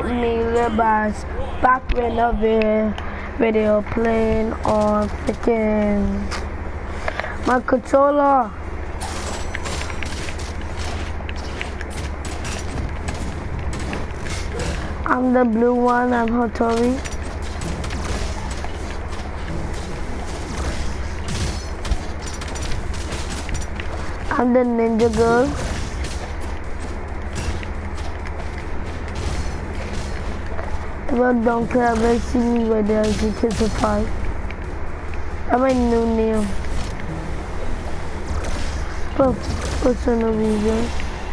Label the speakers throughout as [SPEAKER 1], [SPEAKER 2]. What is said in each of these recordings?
[SPEAKER 1] with me by back in another video playing on freaking my controller. I'm the blue one, I'm Hotori. I'm the ninja girl. If I don't care, they see me right there as you kiss a fight. That's my new name. But what's the reason?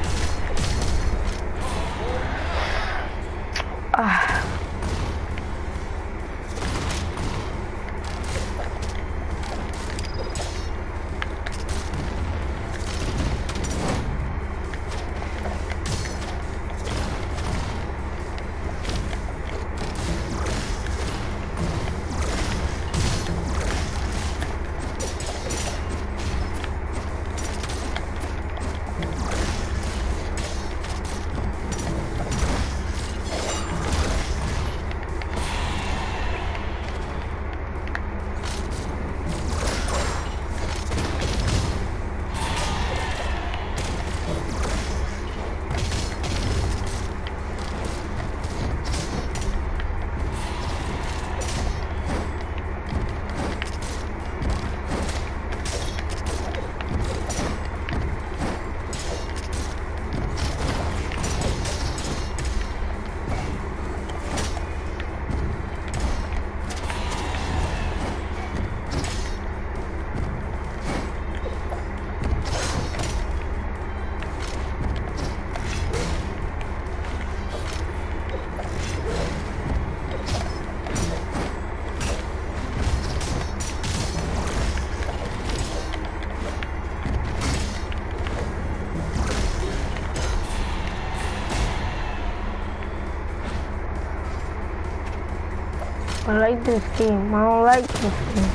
[SPEAKER 1] I like this game. I don't like this game.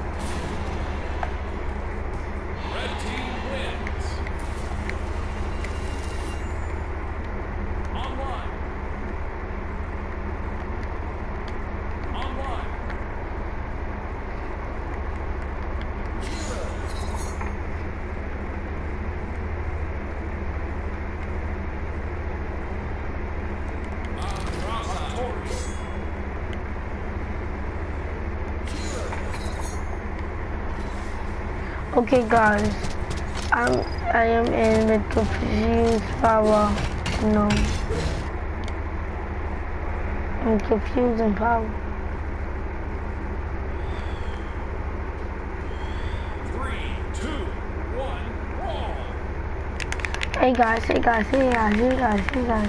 [SPEAKER 2] Red team wins. Online. Online.
[SPEAKER 1] Okay guys, I am in the confused power. No. I'm confused in power.
[SPEAKER 2] 3, 2, 1, roll.
[SPEAKER 1] Hey guys, hey guys, hey guys, hey guys, hey guys.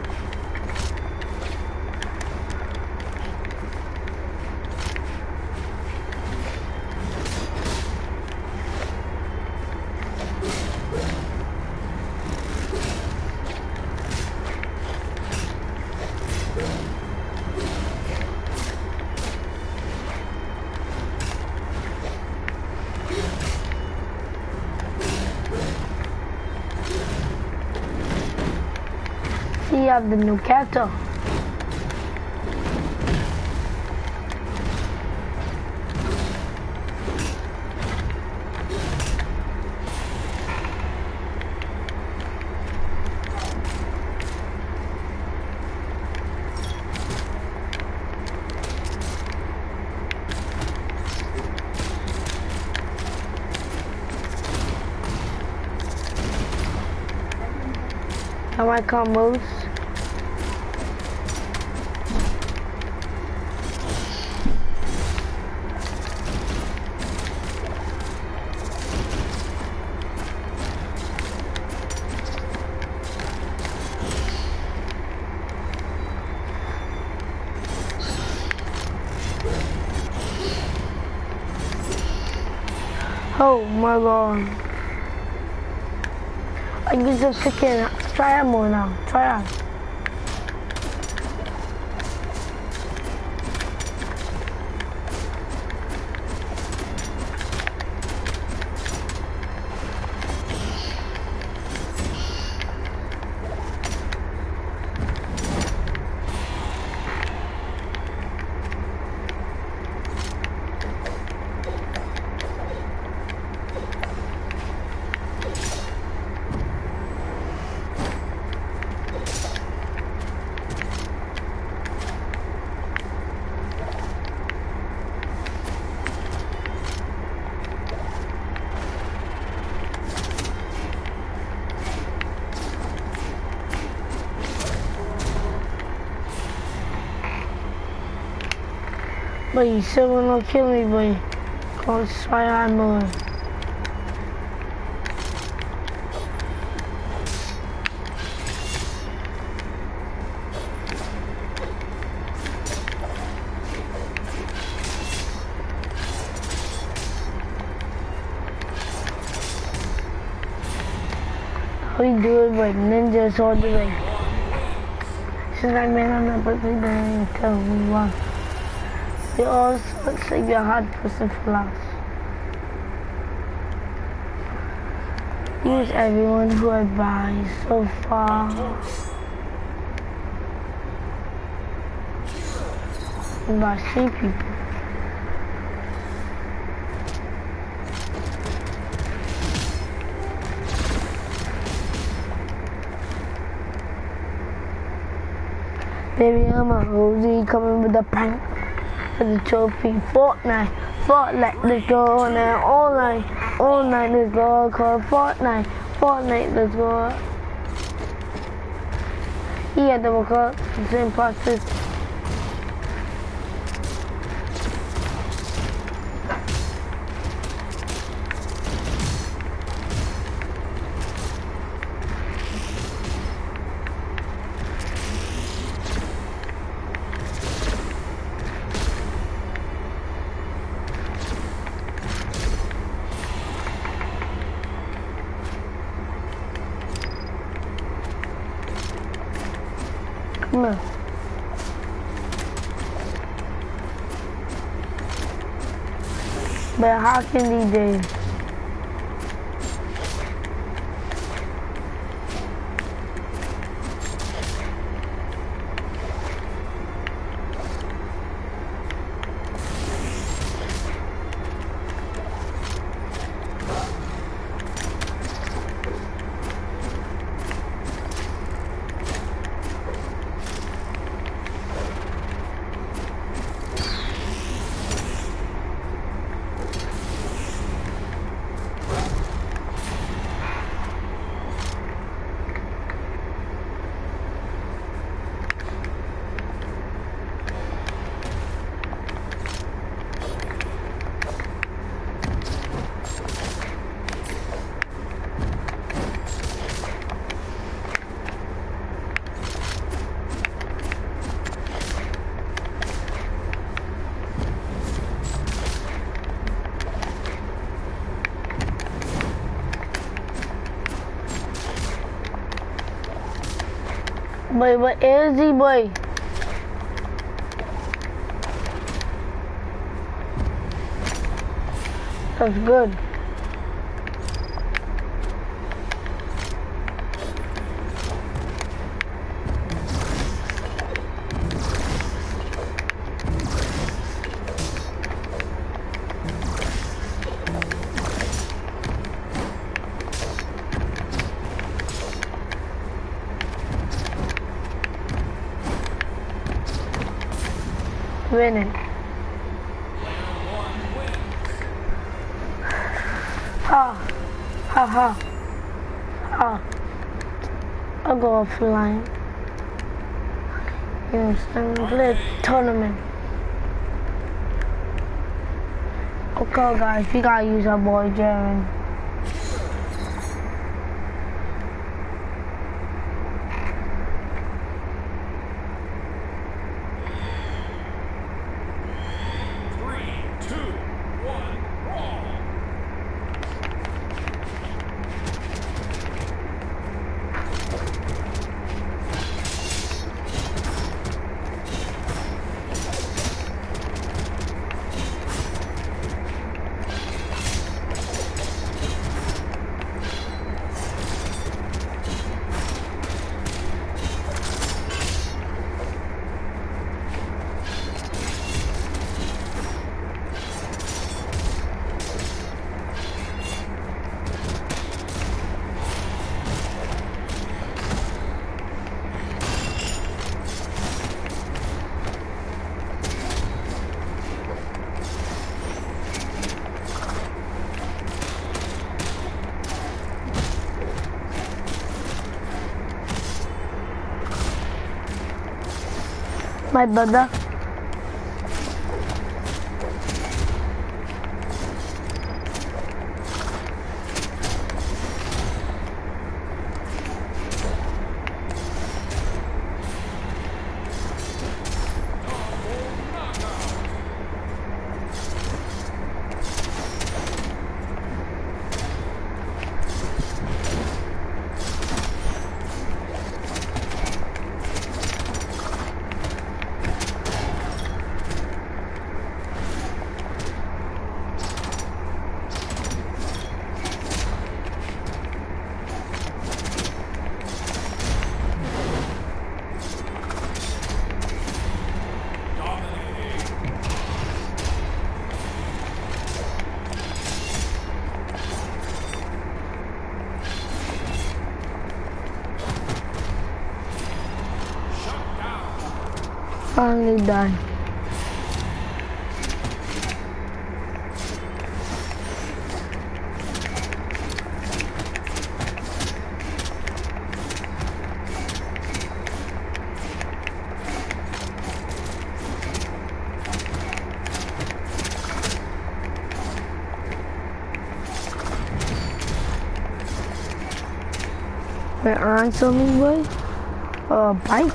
[SPEAKER 1] You have the new character. Now I call Moose. Oh my god. I use the freaking triad mode now. Triad. But you still wanna kill me, boy. Cause try hard more. We do it with ninjas all the way. Since I made on the birthday, then tell me why. You also save your hard person for last. Use everyone who advised so far. About 3 people. Baby, I'm a Rosie coming with a prank for the trophy. Fortnite, let's go all night, all night, let's go. Call Fortnite, let's go. Yeah, double call, the same process. Come on. But how can they do? Boy, what is he, boy? That's good. Winning. Ha ha ha ha. I'll go offline. Yes, I'm gonna play a tournament. Okay guys, we gotta use our boy Jaren. My brother. Finally done. Wait, earn something, boy? Bike?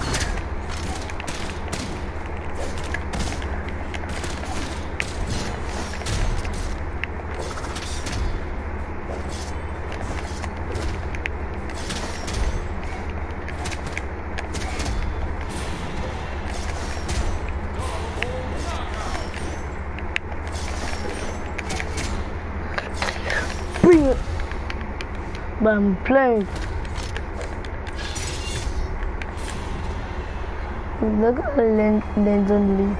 [SPEAKER 1] Bring it! But I'm playing. Look at the lens on leap.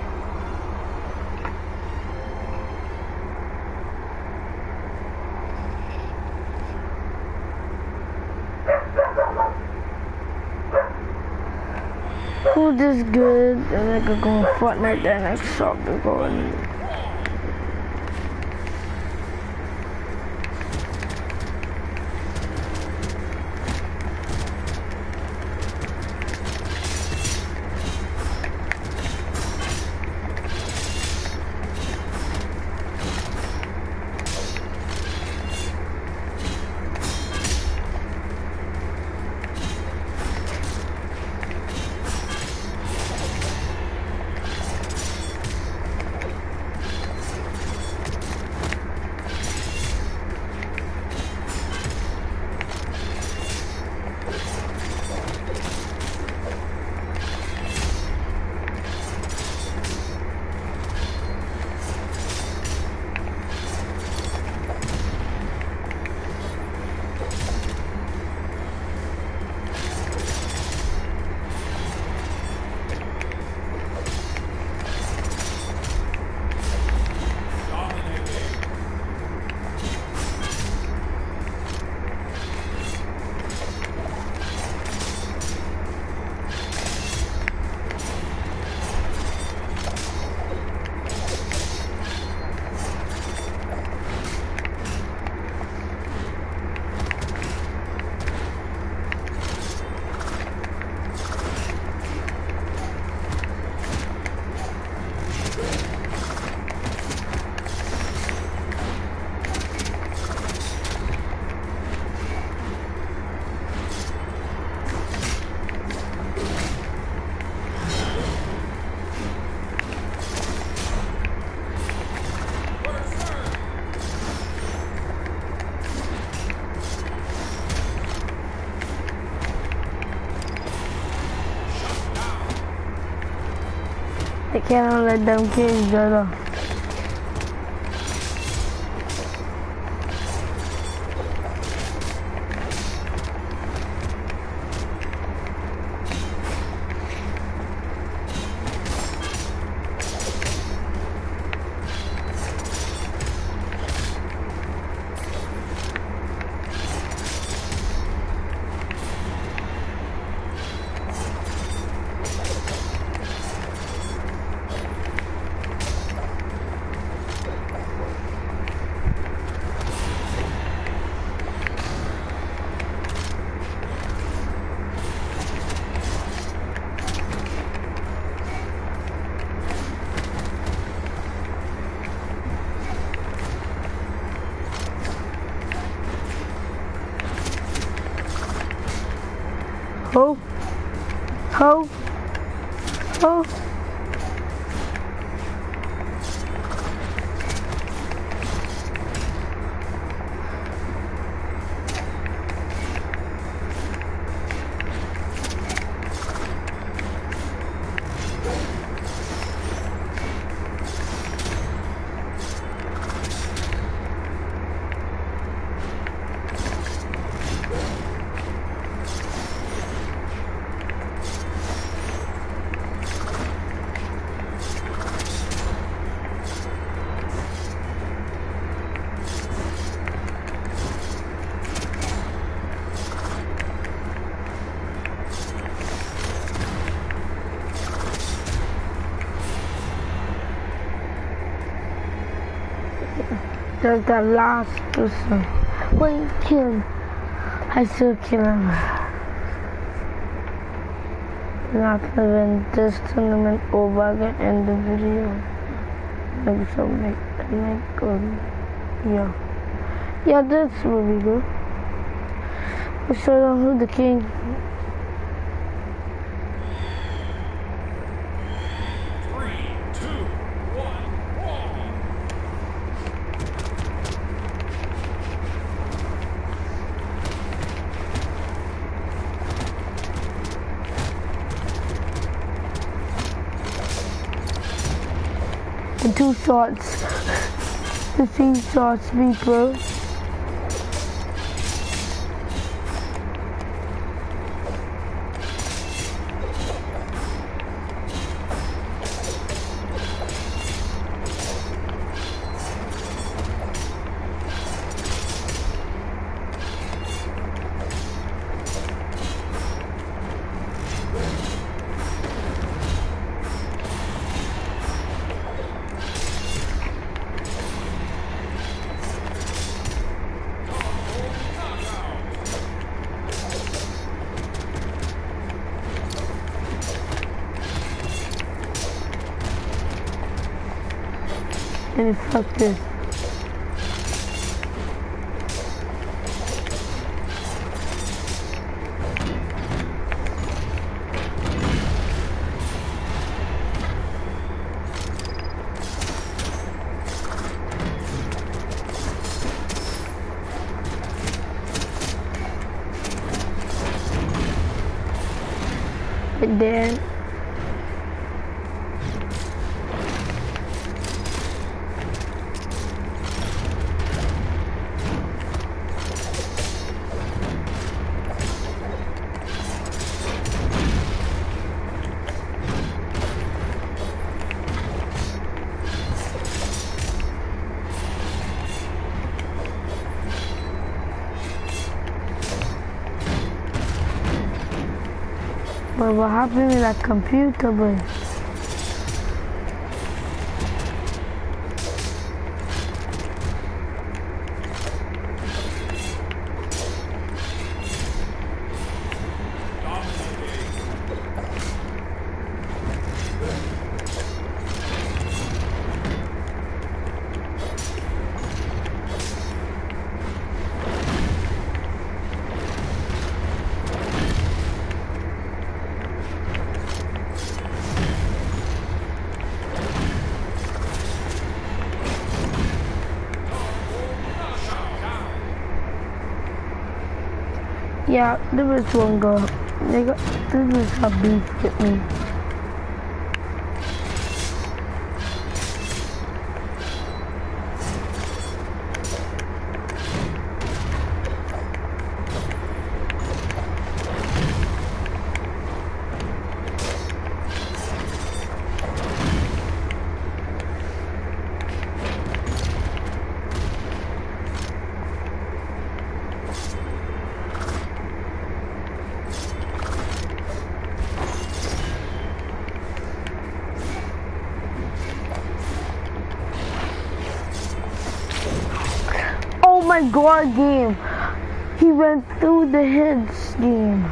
[SPEAKER 1] Oh, this is good. And I could go on Fortnite, then I stop to go in. I cannot let them kill each other. Oh, oh, oh. That's the last person. Wait, kill him. I still kill him. Not when this tournament over, I can end the video. Maybe something like good. Yeah, that's really good. We show them who the king.
[SPEAKER 2] 3, 2, 1, brawl.
[SPEAKER 1] The two shots. The same shots, people. And fuck this. And then but what happened with that computer, boy? Yeah, there was one girl. This is her beef with me. Oh my god, game. He went through the heads, game.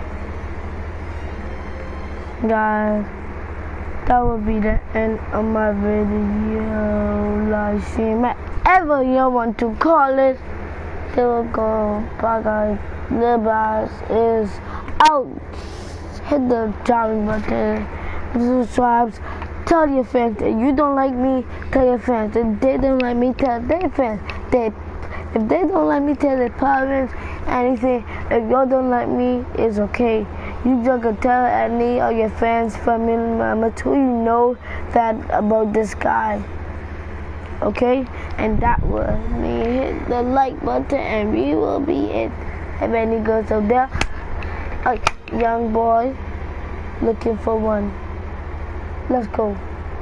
[SPEAKER 1] Guys, that will be the end of my video. Live stream, whatever you want to call it. There will go. Bye guys. The boss is out. Hit the join button. Subscribe. Tell your friends that you don't like me. Tell your friends that they don't like me. Tell their friends. If they don't like me, tell their parents. Anything. If y'all don't like me, it's okay. You just can tell any of your friends, family members who you know that about this guy. Okay? And that was me. Hit the like button and we will be it. If any girls out there, a young boy looking for one. Let's go.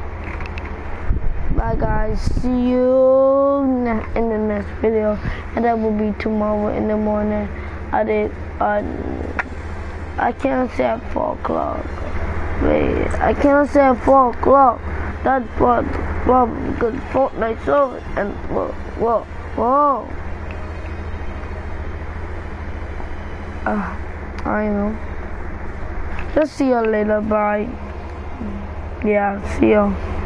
[SPEAKER 1] Bye guys. See you in the next video. And that will be tomorrow in the morning. I can't say at 4 o'clock. Wait, I can't say at 4 o'clock. That's what. Well, because Fortnite's over and whoa. I know. Just see you later, bye. Yeah, see you.